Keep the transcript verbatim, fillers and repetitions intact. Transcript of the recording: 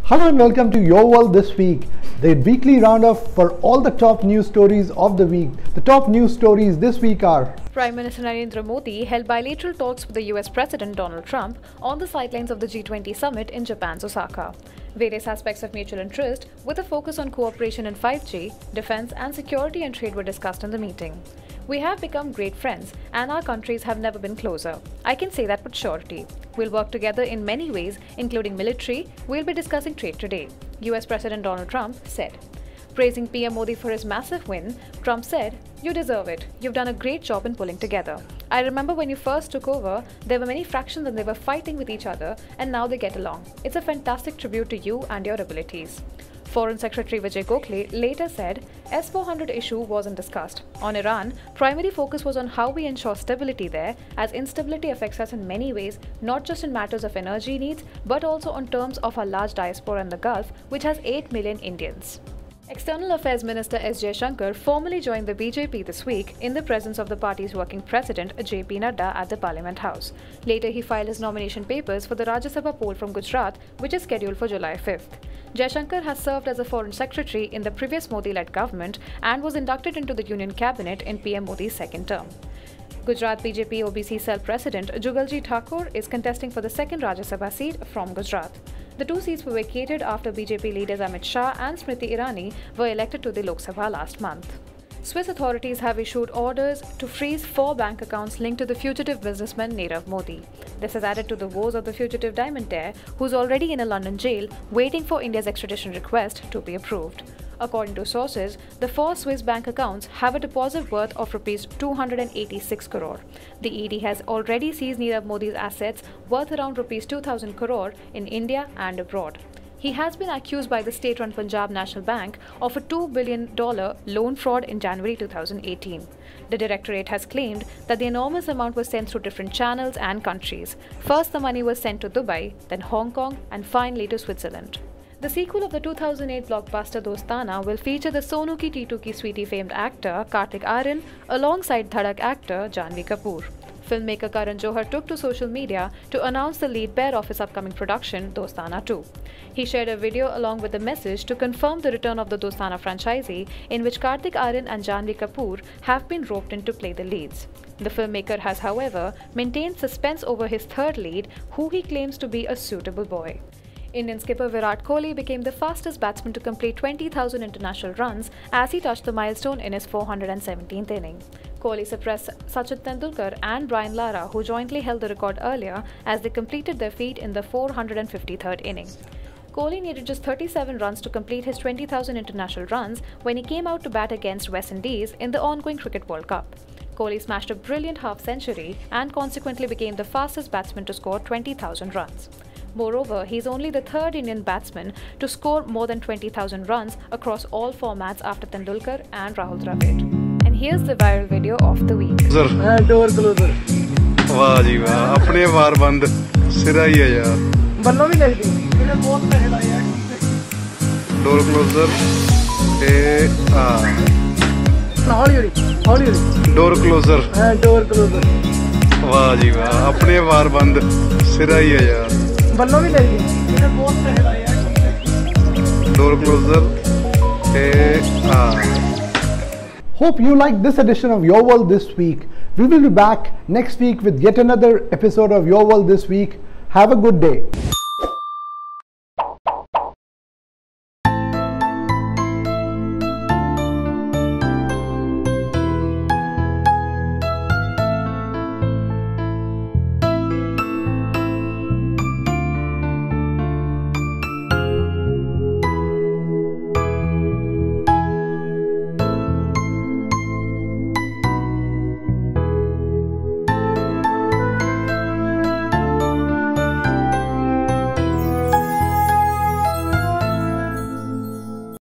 Hello and welcome to Your World This Week, the weekly roundup for all the top news stories of the week. The top news stories this week are: Prime Minister Narendra Modi held bilateral talks with the U S President Donald Trump on the sidelines of the G twenty summit in Japan's Osaka. Various aspects of mutual interest, with a focus on cooperation in five G, defense and security and trade were discussed in the meeting. We have become great friends and our countries have never been closer. I can say that with surety. We'll work together in many ways, including military. We'll be discussing trade today, U S President Donald Trump said. Praising P M Modi for his massive win, Trump said, "You deserve it. You've done a great job in pulling together. I remember when you first took over, there were many fractions and they were fighting with each other, and now they get along. It's a fantastic tribute to you and your abilities." Foreign Secretary Vijay Gokhale later said, S four hundred issue wasn't discussed. On Iran, primary focus was on how we ensure stability there, as instability affects us in many ways, not just in matters of energy needs, but also on terms of our large diaspora in the Gulf, which has eight million Indians. External Affairs Minister S Jaishankar formally joined the B J P this week in the presence of the party's working president J P Nadda at the Parliament House. Later, he filed his nomination papers for the Rajya Sabha poll from Gujarat, which is scheduled for July fifth. Jaishankar has served as a foreign secretary in the previous Modi-led government and was inducted into the Union Cabinet in P M Modi's second term. Gujarat B J P O B C cell president Jugalji Thakur is contesting for the second Rajya Sabha seat from Gujarat. The two seats were vacated after B J P leaders Amit Shah and Smriti Irani were elected to the Lok Sabha last month. Swiss authorities have issued orders to freeze four bank accounts linked to the fugitive businessman Nirav Modi. This has added to the woes of the fugitive diamond heir, who's already in a London jail waiting for India's extradition request to be approved. According to sources, the four Swiss bank accounts have a deposit worth of rupees two hundred eighty-six crore. The E D has already seized Nirav Modi's assets worth around rupees two thousand crore in India and abroad. He has been accused by the state-run Punjab National Bank of a two billion dollars loan fraud in January two thousand eighteen. The Directorate has claimed that the enormous amount was sent through different channels and countries. First, the money was sent to Dubai, then Hong Kong, and finally to Switzerland. The sequel of the two thousand eight blockbuster Dostana will feature the Sonu Ki Titu Ki Sweetie famed actor Kartik Aaryan alongside Dhadak actor Janhvi Kapoor. Filmmaker Karan Johar took to social media to announce the lead pair of his upcoming production, Dostana two. He shared a video along with a message to confirm the return of the Dostana franchisee, in which Kartik Aaryan and Janhvi Kapoor have been roped in to play the leads. The filmmaker has, however, maintained suspense over his third lead, who he claims to be a suitable boy. Indian skipper Virat Kohli became the fastest batsman to complete twenty thousand international runs as he touched the milestone in his four hundred seventeenth inning. Kohli suppressed Sachin Tendulkar and Brian Lara, who jointly held the record earlier, as they completed their feat in the four hundred fifty-third inning. Kohli needed just thirty-seven runs to complete his twenty thousand international runs when he came out to bat against West Indies in the ongoing Cricket World Cup. Kohli smashed a brilliant half-century and consequently became the fastest batsman to score twenty thousand runs. Moreover, he is only the third Indian batsman to score more than twenty thousand runs across all formats after Tendulkar and Rahul Dravid. And here's the viral video of the week. Door closer. वाह जी वाह, अपने बार बंद सिरा ही है यार. बल्लो भी लग दी. इन्हें बहुत पैसे लाए यार. Door closer. ए आ. हौली हौली, हौली हौली. Door closer. हाँ, door closer. वाह जी वाह, अपने बार बंद सिरा ही है यार. बल्लो भी लग दी. इन्हें बहुत पैसे लाए यार. Door closer. A uh. Hope you liked this edition of Your World This Week. We will be back next week with yet another episode of Your World This Week. Have a good day.